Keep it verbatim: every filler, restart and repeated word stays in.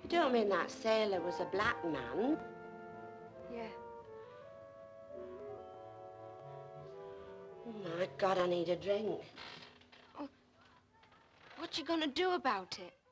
You don't mean that sailor was a black man? Yeah. Oh, my God, I need a drink. Oh, what you gonna do about it?